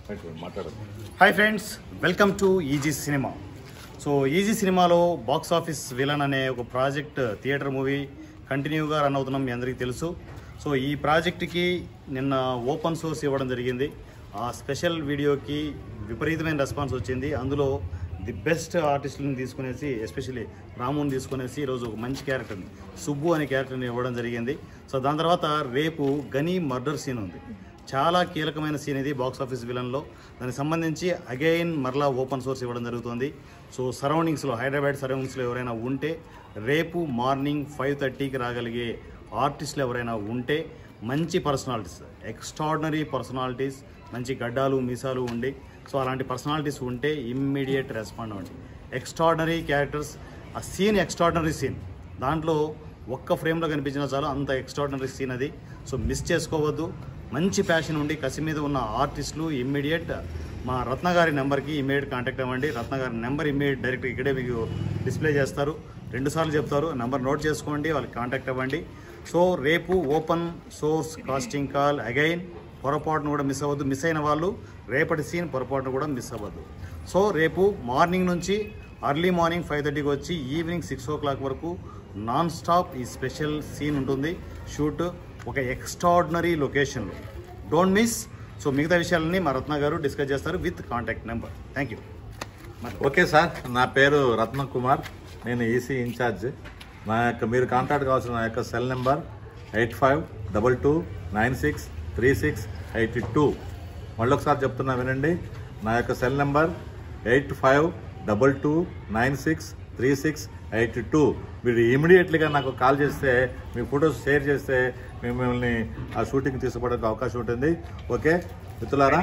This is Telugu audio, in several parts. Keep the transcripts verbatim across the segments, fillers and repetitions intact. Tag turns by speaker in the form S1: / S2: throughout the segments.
S1: Hi friends, welcome to easy cinema. So easy సినిమాలో బాక్స్ ఆఫీస్ విలన్ అనే ఒక ప్రాజెక్ట్ థియేటర్ మూవీ కంటిన్యూగా రన్ అవుతున్నాం, మీ అందరికీ తెలుసు. సో ఈ ప్రాజెక్ట్కి నిన్న ఓపెన్ సోర్స్ ఇవ్వడం జరిగింది. ఆ స్పెషల్ వీడియోకి విపరీతమైన రెస్పాన్స్ వచ్చింది. అందులో ది బెస్ట్ ఆర్టిస్టులను తీసుకునేసి, ఎస్పెషల్లీ రాముని తీసుకునేసి ఈరోజు ఒక మంచి క్యారెక్టర్ని, సుబ్బు అనే క్యారెక్టర్ని ఇవ్వడం జరిగింది. సో దాని తర్వాత రేపు గనీ మర్డర్ సీన్ ఉంది. చాలా కీలకమైన సీన్ ఇది బాక్స్ ఆఫీస్ విలన్లో. దానికి సంబంధించి అగైన్ మరలా ఓపెన్ సోర్స్ ఇవ్వడం జరుగుతుంది. సో సరౌండింగ్స్లో, హైదరాబాద్ సరౌండింగ్స్లో ఎవరైనా ఉంటే రేపు మార్నింగ్ ఫైవ్ థర్టీకి రాగలిగే ఆర్టిస్టులు ఎవరైనా ఉంటే, మంచి పర్సనాలిటీస్, ఎక్స్ట్రాడినరీ పర్సనాలిటీస్, మంచి గడ్డాలు మీసాలు ఉండి, సో అలాంటి పర్సనాలిటీస్ ఉంటే ఇమ్మీడియట్ రెస్పాండ్ అవ్వండి. ఎక్స్ట్రాడినరీ క్యారెక్టర్స్, ఆ సీన్ ఎక్స్ట్రాడినరీ సీన్, దాంట్లో ఒక్క ఫ్రేమ్లో కనిపించినా చాలు, అంత ఎక్స్ట్రాడినరీ సీన్ అది. సో మిస్ చేసుకోవద్దు. మంచి ప్యాషన్ ఉండి కసి మీద ఉన్న ఆర్టిస్టులు ఇమ్మీడియట్ మా రత్న గారి నెంబర్కి ఇమ్మీడియట్ కాంటాక్ట్ అవ్వండి. రత్న గారి నెంబర్ ఇమ్మీడియట్ డైరెక్ట్ ఇక్కడే మీకు డిస్ప్లే చేస్తారు, రెండుసార్లు చెప్తారు. నెంబర్ నోట్ చేసుకోండి, వాళ్ళకి కాంటాక్ట్ అవ్వండి. సో రేపు open source casting call again, పొరపాటును కూడా మిస్ అవ్వద్దు. మిస్ అయిన వాళ్ళు రేపటి సీన్ పొరపాటును కూడా మిస్ అవ్వద్దు. సో రేపు మార్నింగ్ నుంచి అర్లీ మార్నింగ్ ఫైవ్ థర్టీకి వచ్చి ఈవినింగ్ సిక్స్ ఓ క్లాక్ వరకు నాన్ స్టాప్ ఈ స్పెషల్ సీన్ ఉంటుంది. షూట్ ఒక ఎక్స్ట్రాడినరీ లొకేషన్లో, డోంట్ మిస్. సో మిగతా విషయాలన్నీ మా రత్న గారు డిస్కస్ చేస్తారు with contact number. Thank you.
S2: Okay sir, నా పేరు రత్న కుమార్, నేను ఈసీ ఇన్ఛార్జ్. నా యొక్క మీరు కాంటాక్ట్ కావాల్సిన నా యొక్క cell number eight five double two nine six three six eighty two. మళ్ళీ ఒకసారి చెప్తున్నా వినండి, నా యొక్క cell number eight five double two nine six three six eighty two. మీరు ఇమీడియట్లీగా నాకు కాల్ చేస్తే, మీ ఫొటోస్ షేర్ చేస్తే మిమ్మల్ని ఆ షూటింగ్ తీసుకోవడానికి అవకాశం ఉంటుంది. ఓకే మిత్రులారా,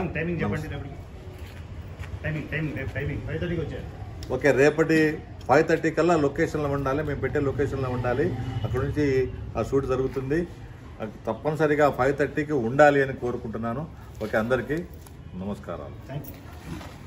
S2: ఓకే రేపటి ఫైవ్ థర్టీ కల్లా లొకేషన్లో ఉండాలి, మేము పెట్టే లొకేషన్లో ఉండాలి. అక్కడ నుంచి ఆ షూట్ జరుగుతుంది. తప్పనిసరిగా ఫైవ్ థర్టీకి ఉండాలి అని కోరుకుంటున్నాను. ఓకే, అందరికీ నమస్కారాలు.